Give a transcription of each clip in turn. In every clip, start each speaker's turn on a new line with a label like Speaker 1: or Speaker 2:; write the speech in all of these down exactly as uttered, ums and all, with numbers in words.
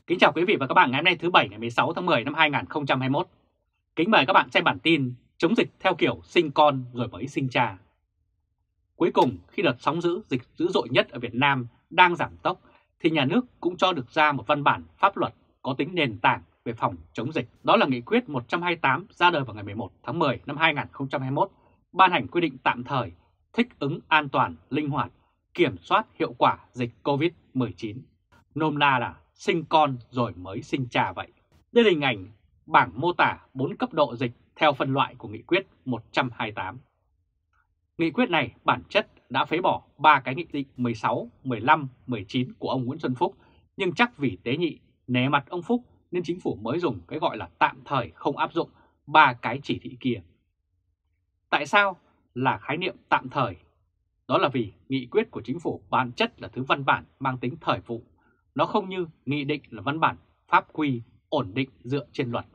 Speaker 1: Kính chào quý vị và các bạn ngày hôm nay thứ Bảy ngày mười sáu tháng mười năm hai nghìn không trăm hai mươi mốt. Kính mời các bạn xem bản tin chống dịch theo kiểu sinh con rồi mới sinh cha. Cuối cùng khi đợt sóng dữ dịch dữ dội nhất ở Việt Nam đang giảm tốc thì nhà nước cũng cho được ra một văn bản pháp luật có tính nền tảng về phòng chống dịch. Đó là nghị quyết một trăm hai mươi tám ra đời vào ngày mười một tháng mười năm hai nghìn không trăm hai mươi mốt, ban hành quy định tạm thời thích ứng an toàn, linh hoạt, kiểm soát hiệu quả dịch Covid mười chín. Nôm na là sinh con rồi mới sinh cha vậy. Đây là hình ảnh bảng mô tả bốn cấp độ dịch theo phân loại của nghị quyết một trăm hai mươi tám. Nghị quyết này bản chất đã phế bỏ ba cái nghị định mười sáu, mười lăm, mười chín của ông Nguyễn Xuân Phúc, nhưng chắc vì tế nhị né mặt ông Phúc nên chính phủ mới dùng cái gọi là tạm thời không áp dụng ba cái chỉ thị kia. Tại sao là khái niệm tạm thời? Đó là vì nghị quyết của chính phủ bản chất là thứ văn bản mang tính thời vụ. Nó không như nghị định là văn bản pháp quy ổn định dựa trên luật.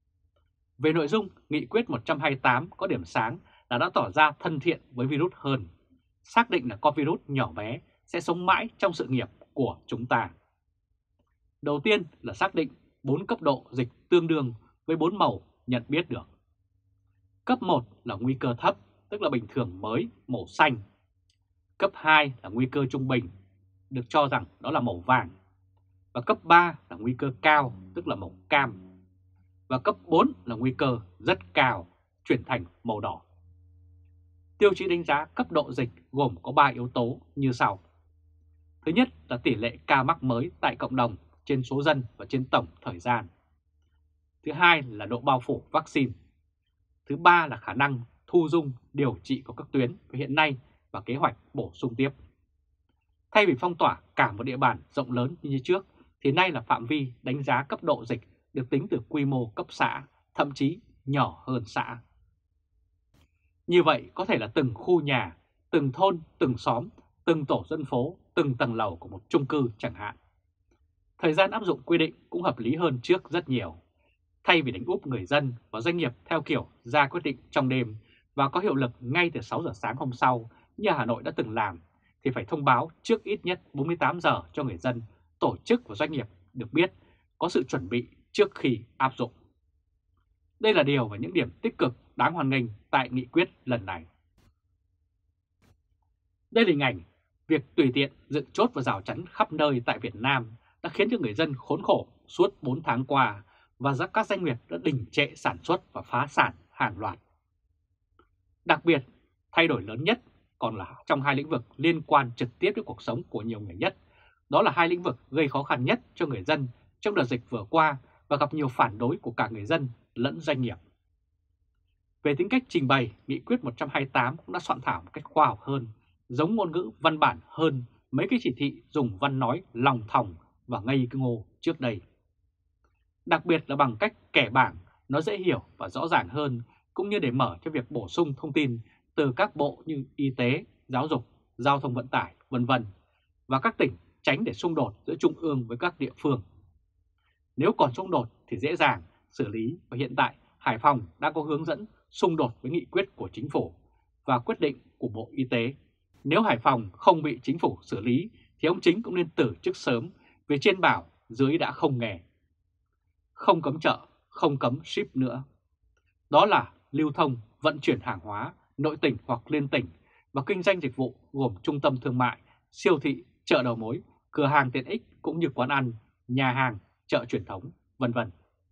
Speaker 1: Về nội dung, nghị quyết một trăm hai mươi tám có điểm sáng là đã tỏ ra thân thiện với virus hơn, xác định là con virus nhỏ bé sẽ sống mãi trong sự nghiệp của chúng ta. Đầu tiên là xác định bốn cấp độ dịch tương đương với bốn màu nhận biết được. Cấp một là nguy cơ thấp, tức là bình thường mới, màu xanh. Cấp hai là nguy cơ trung bình, được cho rằng đó là màu vàng. Và cấp ba là nguy cơ cao, tức là màu cam. Và cấp bốn là nguy cơ rất cao, chuyển thành màu đỏ. Tiêu chí đánh giá cấp độ dịch gồm có ba yếu tố như sau. Thứ nhất là tỷ lệ ca mắc mới tại cộng đồng trên số dân và trên tổng thời gian. Thứ hai là độ bao phủ vaccine. Thứ ba là khả năng thu dung điều trị của các tuyến hiện nay và kế hoạch bổ sung tiếp. Thay vì phong tỏa cả một địa bàn rộng lớn như trước, thì nay là phạm vi đánh giá cấp độ dịch được tính từ quy mô cấp xã, thậm chí nhỏ hơn xã. Như vậy có thể là từng khu nhà, từng thôn, từng xóm, từng tổ dân phố, từng tầng lầu của một chung cư chẳng hạn. Thời gian áp dụng quy định cũng hợp lý hơn trước rất nhiều. Thay vì đánh úp người dân và doanh nghiệp theo kiểu ra quyết định trong đêm và có hiệu lực ngay từ sáu giờ sáng hôm sau như Hà Nội đã từng làm, thì phải thông báo trước ít nhất bốn mươi tám giờ cho người dân, tổ chức và doanh nghiệp được biết, có sự chuẩn bị trước khi áp dụng. Đây là điều và những điểm tích cực đáng hoan nghênh tại nghị quyết lần này. Đây là hình ảnh việc tùy tiện dựng chốt và rào chắn khắp nơi tại Việt Nam đã khiến cho người dân khốn khổ suốt bốn tháng qua và các doanh nghiệp đã đình trệ sản xuất và phá sản hàng loạt. Đặc biệt, thay đổi lớn nhất còn là trong hai lĩnh vực liên quan trực tiếp đến cuộc sống của nhiều người nhất. Đó là hai lĩnh vực gây khó khăn nhất cho người dân trong đợt dịch vừa qua và gặp nhiều phản đối của cả người dân lẫn doanh nghiệp. Về tính cách trình bày, nghị quyết một trăm hai mươi tám cũng đã soạn thảo một cách khoa học hơn, giống ngôn ngữ văn bản hơn mấy cái chỉ thị dùng văn nói lòng thòng và ngây ngô trước đây. Đặc biệt là bằng cách kẻ bảng, nó dễ hiểu và rõ ràng hơn, cũng như để mở cho việc bổ sung thông tin từ các bộ như y tế, giáo dục, giao thông vận tải, vân vân và các tỉnh, tránh để xung đột giữa trung ương với các địa phương. Nếu còn xung đột thì dễ dàng xử lý, và hiện tại Hải Phòng đã có hướng dẫn xung đột với nghị quyết của chính phủ và quyết định của Bộ Y tế. Nếu Hải Phòng không bị chính phủ xử lý thì ông Chính cũng nên từ chức sớm, vì trên bảo dưới đã không nghe. Không cấm chợ, không cấm ship nữa. Đó là lưu thông, vận chuyển hàng hóa, nội tỉnh hoặc liên tỉnh và kinh doanh dịch vụ gồm trung tâm thương mại, siêu thị, chợ đầu mối, cửa hàng tiện ích cũng như quán ăn, nhà hàng, chợ truyền thống, vân vân.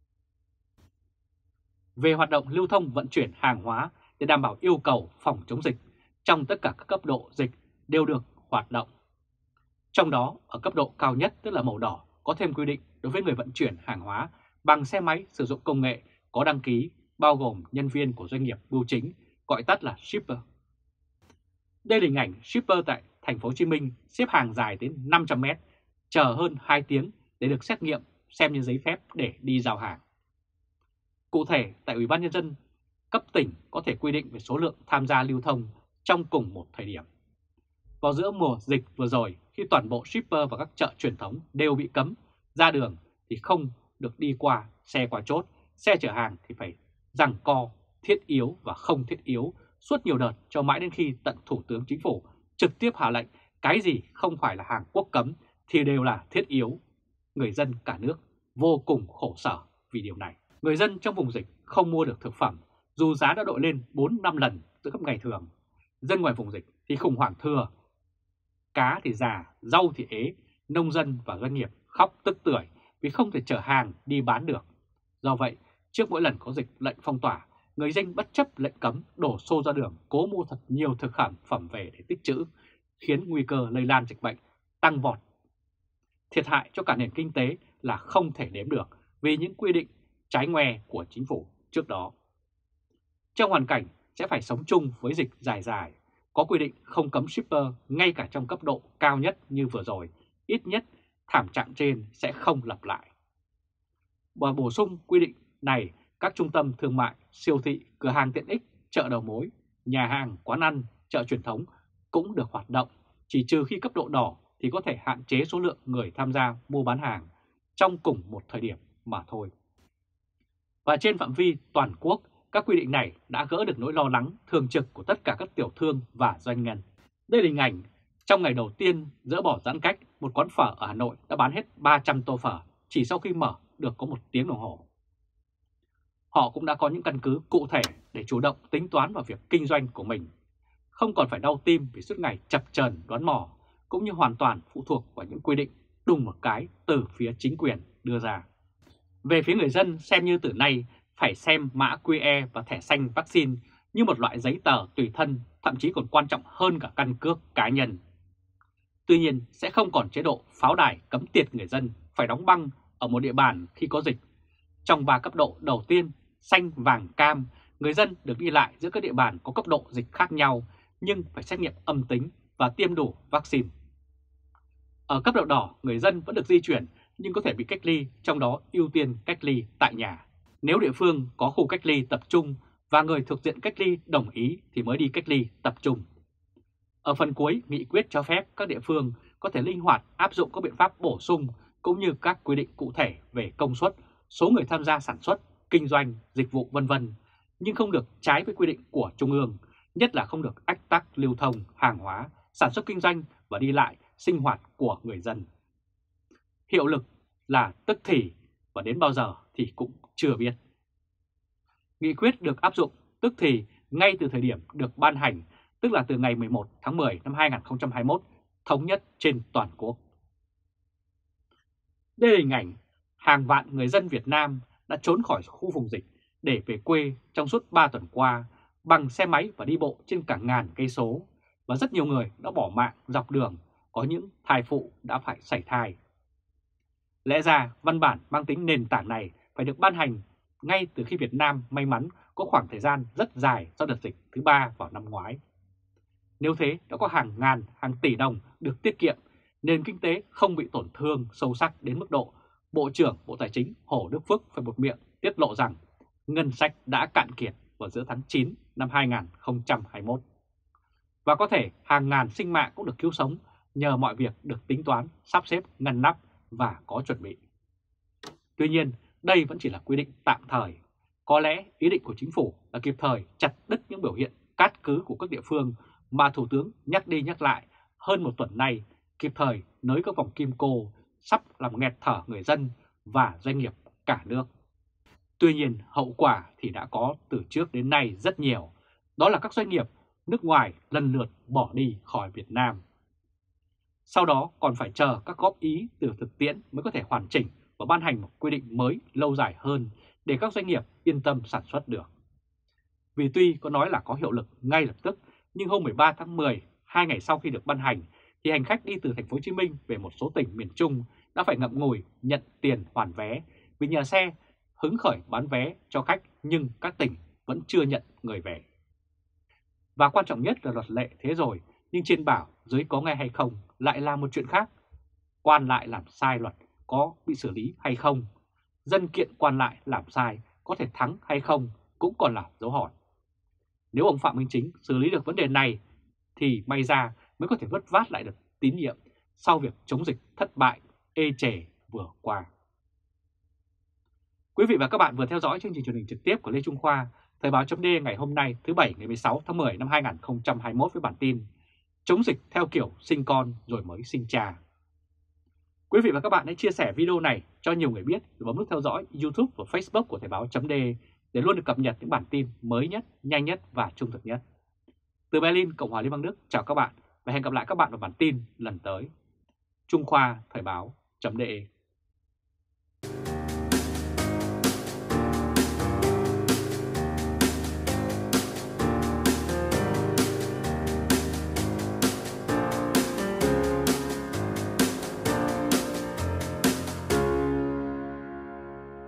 Speaker 1: Về hoạt động lưu thông vận chuyển hàng hóa để đảm bảo yêu cầu phòng chống dịch trong tất cả các cấp độ dịch đều được hoạt động. Trong đó, ở cấp độ cao nhất tức là màu đỏ có thêm quy định đối với người vận chuyển hàng hóa bằng xe máy sử dụng công nghệ có đăng ký, bao gồm nhân viên của doanh nghiệp bưu chính, gọi tắt là shipper. Đây là hình ảnh shipper tại thành phố Hồ Chí Minh xếp hàng dài đến năm trăm mét, chờ hơn hai tiếng để được xét nghiệm xem như giấy phép để đi giao hàng. Cụ thể, tại Ủy ban Nhân dân cấp tỉnh có thể quy định về số lượng tham gia lưu thông trong cùng một thời điểm. Vào giữa mùa dịch vừa rồi, khi toàn bộ shipper và các chợ truyền thống đều bị cấm ra đường thì không được đi qua xe qua chốt, xe chở hàng thì phải giằng co thiết yếu và không thiết yếu suốt nhiều đợt, cho mãi đến khi tận Thủ tướng Chính phủ trực tiếp hạ lệnh cái gì không phải là hàng quốc cấm thì đều là thiết yếu. người dân cả nước vô cùng khổ sở vì điều này. Người dân trong vùng dịch không mua được thực phẩm dù giá đã đội lên bốn năm lần giữa các ngày thường. Dân ngoài vùng dịch thì khủng hoảng thừa. Cá thì già, rau thì ế, nông dân và doanh nghiệp khóc tức tưởi vì không thể chở hàng đi bán được. Do vậy, trước mỗi lần có dịch lệnh phong tỏa, người dân bất chấp lệnh cấm đổ xô ra đường cố mua thật nhiều thực phẩm phẩm về để tích trữ, khiến nguy cơ lây lan dịch bệnh tăng vọt. Thiệt hại cho cả nền kinh tế là không thể đếm được vì những quy định trái ngoe của chính phủ trước đó. Trong hoàn cảnh sẽ phải sống chung với dịch dài dài, có quy định không cấm shipper ngay cả trong cấp độ cao nhất như vừa rồi, ít nhất thảm trạng trên sẽ không lặp lại. Và bổ sung quy định này, các trung tâm thương mại, siêu thị, cửa hàng tiện ích, chợ đầu mối, nhà hàng, quán ăn, chợ truyền thống cũng được hoạt động, chỉ trừ khi cấp độ đỏ thì có thể hạn chế số lượng người tham gia mua bán hàng trong cùng một thời điểm mà thôi. Và trên phạm vi toàn quốc, các quy định này đã gỡ được nỗi lo lắng thường trực của tất cả các tiểu thương và doanh nhân. Đây là hình ảnh trong ngày đầu tiên dỡ bỏ giãn cách, một quán phở ở Hà Nội đã bán hết ba trăm tô phở chỉ sau khi mở được có một tiếng đồng hồ. Họ cũng đã có những căn cứ cụ thể để chủ động tính toán vào việc kinh doanh của mình, không còn phải đau tim vì suốt ngày chập chờn đoán mò, cũng như hoàn toàn phụ thuộc vào những quy định đùng một cái từ phía chính quyền đưa ra. Về phía người dân, xem như từ nay phải xem mã quy rờ và thẻ xanh vaccine như một loại giấy tờ tùy thân, thậm chí còn quan trọng hơn cả căn cước cá nhân. Tuy nhiên, sẽ không còn chế độ pháo đài cấm tiệt người dân phải đóng băng ở một địa bàn khi có dịch. Trong ba cấp độ đầu tiên, xanh, vàng, cam, người dân được đi lại giữa các địa bàn có cấp độ dịch khác nhau nhưng phải xét nghiệm âm tính và tiêm đủ vaccine. Ở cấp độ đỏ, người dân vẫn được di chuyển nhưng có thể bị cách ly, trong đó ưu tiên cách ly tại nhà. Nếu địa phương có khu cách ly tập trung và người thuộc diện cách ly đồng ý thì mới đi cách ly tập trung. Ở phần cuối, nghị quyết cho phép các địa phương có thể linh hoạt áp dụng các biện pháp bổ sung cũng như các quy định cụ thể về công suất, số người tham gia sản xuất, kinh doanh, dịch vụ vân vân, nhưng không được trái với quy định của Trung ương, nhất là không được ách tắc lưu thông, hàng hóa, sản xuất kinh doanh và đi lại, sinh hoạt của người dân. Hiệu lực là tức thì và đến bao giờ thì cũng chưa biết. Nghị quyết được áp dụng tức thì ngay từ thời điểm được ban hành, tức là từ ngày mười một tháng mười năm hai nghìn không trăm hai mươi mốt, thống nhất trên toàn quốc. Đây là hình ảnh hàng vạn người dân Việt Nam đã trốn khỏi khu vùng dịch để về quê trong suốt ba tuần qua bằng xe máy và đi bộ trên cả ngàn cây số, và rất nhiều người đã bỏ mạng dọc đường, có những thai phụ đã phải sảy thai. Lẽ ra văn bản mang tính nền tảng này phải được ban hành ngay từ khi Việt Nam may mắn có khoảng thời gian rất dài sau đợt dịch thứ ba vào năm ngoái. Nếu thế đã có hàng ngàn, hàng tỷ đồng được tiết kiệm, nền kinh tế không bị tổn thương sâu sắc đến mức độ Bộ trưởng Bộ Tài chính Hồ Đức Phước phải buột miệng tiết lộ rằng ngân sách đã cạn kiệt vào giữa tháng chín năm hai nghìn không trăm hai mươi mốt. Và có thể hàng ngàn sinh mạng cũng được cứu sống nhờ mọi việc được tính toán, sắp xếp, ngăn nắp và có chuẩn bị. Tuy nhiên, đây vẫn chỉ là quy định tạm thời. Có lẽ ý định của chính phủ là kịp thời chặt đứt những biểu hiện cát cứ của các địa phương mà Thủ tướng nhắc đi nhắc lại hơn một tuần nay, kịp thời nới các vòng kim cô sắp làm nghẹt thở người dân và doanh nghiệp cả nước. Tuy nhiên, hậu quả thì đã có từ trước đến nay rất nhiều, đó là các doanh nghiệp nước ngoài lần lượt bỏ đi khỏi Việt Nam. Sau đó còn phải chờ các góp ý từ thực tiễn mới có thể hoàn chỉnh và ban hành một quy định mới lâu dài hơn để các doanh nghiệp yên tâm sản xuất được. Vì tuy có nói là có hiệu lực ngay lập tức, nhưng hôm mười ba tháng mười, hai ngày sau khi được ban hành, thì hành khách đi từ thành phố Hồ Chí Minh về một số tỉnh miền Trung đã phải ngậm ngùi nhận tiền hoàn vé vì nhà xe hứng khởi bán vé cho khách nhưng các tỉnh vẫn chưa nhận người về. Và quan trọng nhất là luật lệ thế rồi, nhưng trên bảo dưới có nghe hay không lại là một chuyện khác. Quan lại làm sai luật có bị xử lý hay không? Dân kiện quan lại làm sai có thể thắng hay không cũng còn là dấu hỏi. Nếu ông Phạm Minh Chính xử lý được vấn đề này thì may ra mới có thể vớt vát lại được tín nhiệm sau việc chống dịch thất bại ê chề vừa qua. Quý vị và các bạn vừa theo dõi chương trình truyền hình trực tiếp của Lê Trung Khoa, Thời báo chấm D ngày hôm nay thứ Bảy ngày mười sáu tháng mười năm hai nghìn không trăm hai mươi mốt với bản tin chống dịch theo kiểu sinh con rồi mới sinh cha. Quý vị và các bạn hãy chia sẻ video này cho nhiều người biết và bấm nút theo dõi YouTube và Facebook của Thời báo chấm de để luôn được cập nhật những bản tin mới nhất, nhanh nhất và trung thực nhất. Từ Berlin, Cộng hòa Liên bang Đức, chào các bạn và hẹn gặp lại các bạn vào bản tin lần tới. Trung Khoa Thời báo chấm de